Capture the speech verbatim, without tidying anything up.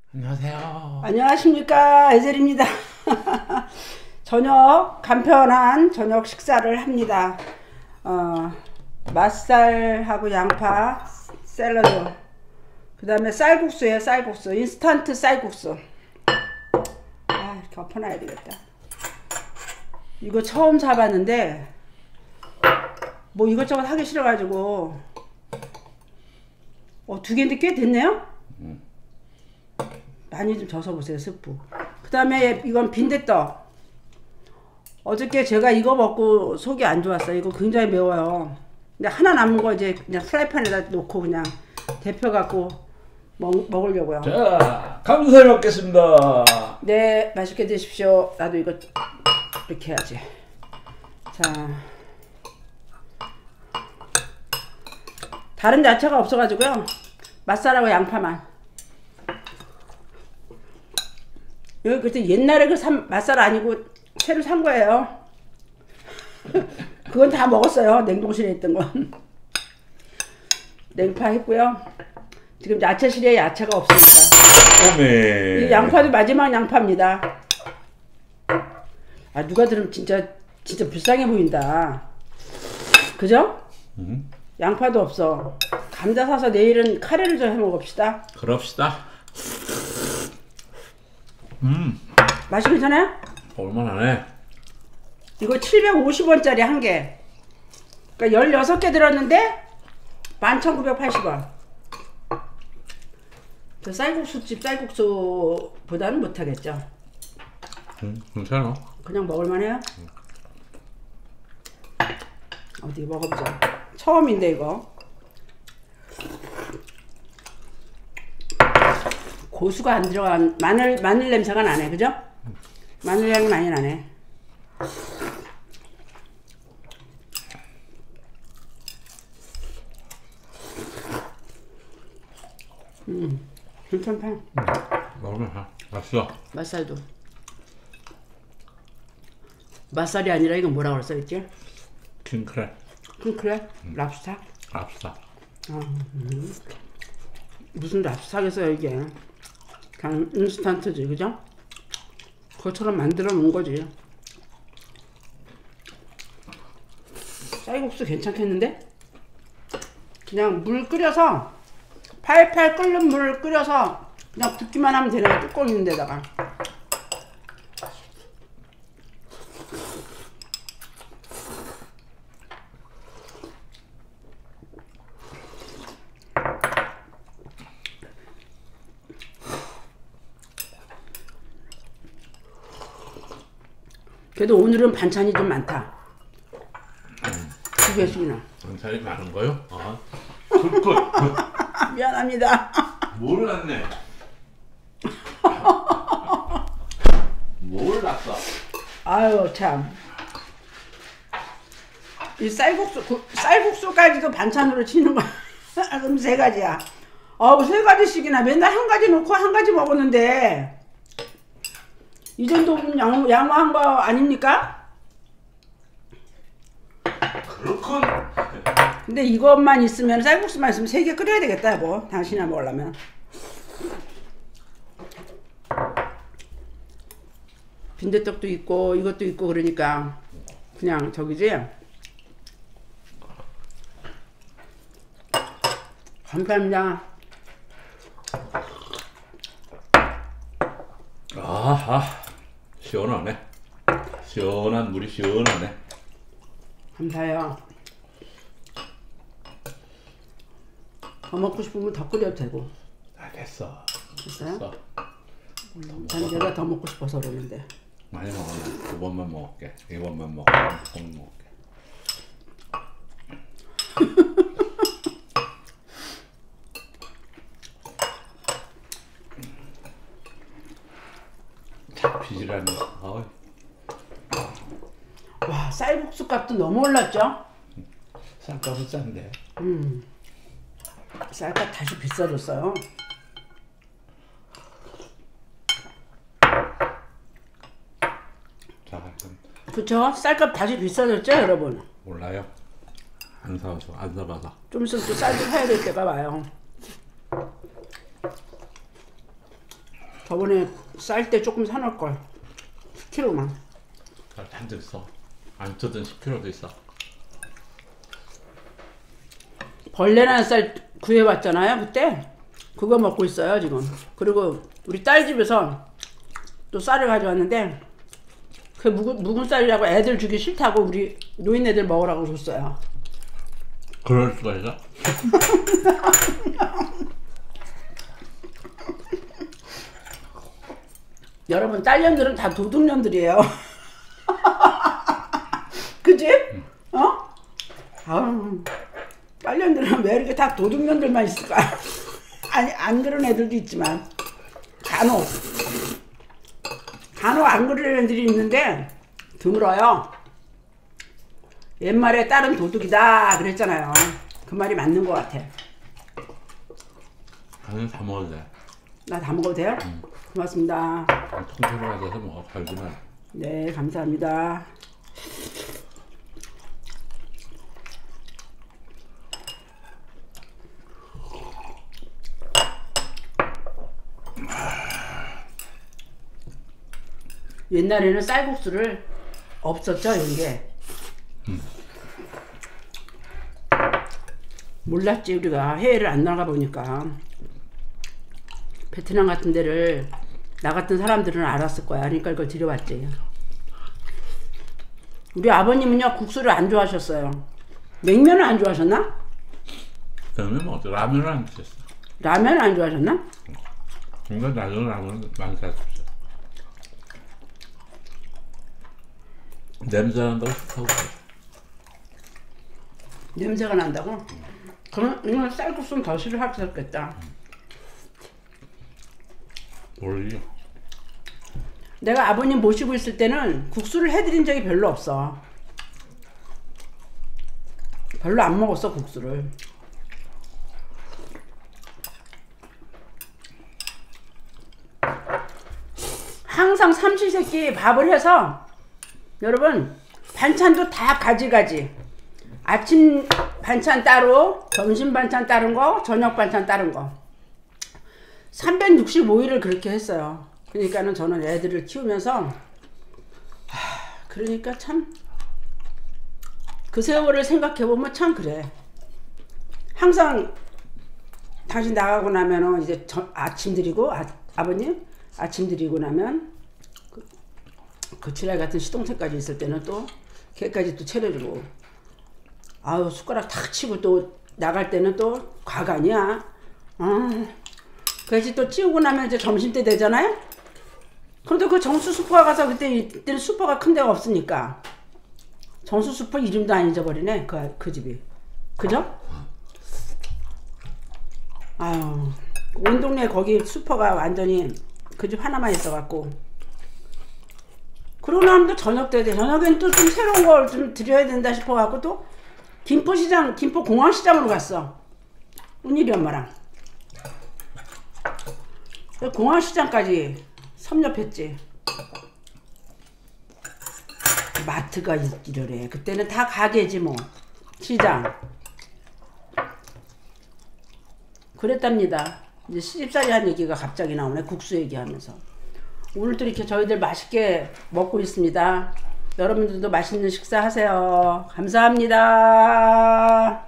안녕하세요. 안녕하십니까, 에젤입니다. 저녁 간편한 저녁 식사를 합니다. 어, 맛살하고 양파 샐러드, 그 다음에 쌀국수에 쌀국수, 인스턴트 쌀국수. 아, 이렇게 엎어놔야 되겠다. 이거 처음 사봤는데 뭐 이것저것 하기 싫어가지고 어, 두 개인데 꽤 됐네요. 음. 많이 좀 져서 보세요, 스프. 그 다음에 이건 빈대떡. 어저께 제가 이거 먹고 속이 안 좋았어요. 이거 굉장히 매워요. 근데 하나 남은 거 이제 그냥 프라이팬에다 놓고 그냥 데펴갖고 먹, 먹으려고요. 자, 감사히 먹겠습니다. 네, 맛있게 드십시오. 나도 이거 이렇게 해야지. 자, 다른 야채가 없어가지고요. 맛살하고 양파만. 여기 그때 옛날에 그 산, 맛살 아니고 새로 산 거예요. 그건 다 먹었어요. 냉동실에 있던 건. 냉파 했고요. 지금 야채실에 야채가 없습니다. 오메. 이 양파도 마지막 양파입니다. 아, 누가 들으면 진짜 진짜 불쌍해 보인다. 그죠? 음. 양파도 없어. 감자 사서 내일은 카레를 좀 해 먹읍시다. 그럽시다. 음. 맛이 괜찮아요? 얼마나네? 이거 칠백오십 원짜리 한 개. 그러니까 열여섯 개 들었는데 만 천구백팔십 원. 저 쌀국수집 쌀국수보다는 못하겠죠. 음, 괜찮아. 그냥 먹을만해요? 음. 어디 먹어보자. 처음인데 이거. 고수가 안 들어간 마늘 마늘 냄새가 나네, 그죠? 마늘 향이 많이 나네. 음, 괜찮다. 음, 먹으면 맛있어. 맛살도. 맛살이 아니라 이거 뭐라고 써있지? 킹크랩. 킹크랩? 음. 랍스타? 랍스타. 아, 음. 무슨 랍스타겠어요 이게. 그냥 인스턴트지, 그죠? 그것처럼 만들어 놓은 거지. 쌀국수 괜찮겠는데? 그냥 물 끓여서 팔팔 끓는 물을 끓여서 그냥 붓기만 하면 되네. 뚜껑 있는 데다가. 그래도 오늘은 반찬이 좀 많다. 음. 두 개씩이나. 반찬이 많은 거요? 아, 굿굿. 미안합니다. 몰랐네. 몰랐어. 아유 참. 이 쌀국수, 구, 쌀국수까지도 반찬으로 치는 거야. 그럼 세 가지야. 어우, 세 가지씩이나. 맨날 한 가지 놓고 한 가지 먹었는데 이 정도면 양, 양호한 거 아닙니까? 그렇군. 근데 이것만 있으면, 쌀국수만 있으면 세 개 끓여야 되겠다, 여보. 당신이나 먹으려면. 빈대떡도 있고 이것도 있고 그러니까 그냥 저기지. 감사합니다. 아하, 시원하네. 시원한 물이 시원하네. 감사해요. 더 먹고 싶으면 더 끓여도 되고. 아, 됐어. 됐어요? 됐어. 음, 난 내가 더 먹고 싶어서 그러는데. 많이 먹었네. 두 번만 먹을게. 이번만 먹고 한 번 먹을게. 잡히지라니. 어이. 와, 쌀국수 값도 너무 올랐죠? 쌀값은 싼데. 음, 쌀값 다시 비싸졌어요. 자, 그럼 그쵸? 쌀값 다시 비싸졌죠, 여러분? 몰라요. 안 사서 안 사봐서. 좀 있으면 또 쌀 좀 사야 될 때가 와요. 저번에 쌀 때 조금 사놓을 걸. 십 킬로그램만. 잔뜩 있어. 안 뜯은 십 킬로그램도 있어. 벌레난 쌀 구해왔잖아요 그때. 그거 먹고 있어요 지금. 그리고 우리 딸 집에서 또 쌀을 가져왔는데 그 묵은, 묵은 쌀이라고 애들 주기 싫다고 우리 노인네들 먹으라고 줬어요. 그럴 수가 있어? 여러분 딸년들은 다 도둑년들이에요. 그치? 어? 아유, 딸년들은 왜 이렇게 다 도둑년들만 있을까? 아니 안 그런 애들도 있지만 간혹 간혹 안 그런 애들이 있는데 드물어요. 옛말에 딸은 도둑이다 그랬잖아요. 그 말이 맞는 것 같아. 나는 다 먹을래. 나 다 먹어도 돼요? 응. 고맙습니다. 통째로 가져서 먹어. 갈기만. 네, 감사합니다. 옛날에는 쌀국수를 없었죠, 이런 게. 음. 몰랐지, 우리가. 해외를 안 나가 보니까. 베트남 같은 데를 나 같은 사람들은 알았을 거야. 그러니까 이걸 들여왔지. 우리 아버님은요, 국수를 안 좋아하셨어요. 냉면을 안 좋아하셨나? 그러면 뭐 라면을 안 드셨어. 라면 안 좋아하셨나? 그러니까 나도 라면 많이 샀었어. 냄새 난다고 싫다고. 냄새가 난다고? 그럼 이건 쌀국수는 더 싫어하셨겠다. 모르지. 내가 아버님 모시고 있을 때는 국수를 해드린 적이 별로 없어. 별로 안 먹었어 국수를. 항상 삼시세끼 밥을 해서 여러분 반찬도 다 가지가지. 아침 반찬 따로, 점심 반찬 다른 거, 저녁 반찬 다른 거. 삼백육십오 일을 그렇게 했어요. 그러니까는 저는 애들을 키우면서 하, 그러니까 참 그 세월을 생각해보면 참 그래. 항상 당신 나가고 나면은 이제 저, 아침 드리고 아, 아버님 아침 드리고 나면 그, 그 지랄 같은 시동생까지 있을 때는 또 걔까지 또 차려주고 아우 숟가락 탁 치고 또 나갈 때는 또 과간이야. 아, 그래서 또 치우고 나면 이제 점심때 되잖아요. 그런데 그 정수 슈퍼 가서 그때 이때는 슈퍼가 큰 데가 없으니까 정수 슈퍼 이름도 안 잊어버리네. 그, 그 집이. 그죠? 아유, 온 동네 거기 슈퍼가 완전히 그 집 하나만 있어갖고. 그러고 나면 또 저녁 때 돼. 저녁엔 또 좀 새로운 걸 좀 드려야 된다 싶어갖고 또 김포시장, 김포공항시장으로 갔어. 은일이 엄마랑. 공항시장까지 섭렵했지. 마트가 있기를 그때는 다 가게지 뭐. 시장. 그랬답니다. 이제 시집살이 한 얘기가 갑자기 나오네. 국수 얘기하면서. 오늘도 이렇게 저희들 맛있게 먹고 있습니다. 여러분들도 맛있는 식사 하세요. 감사합니다.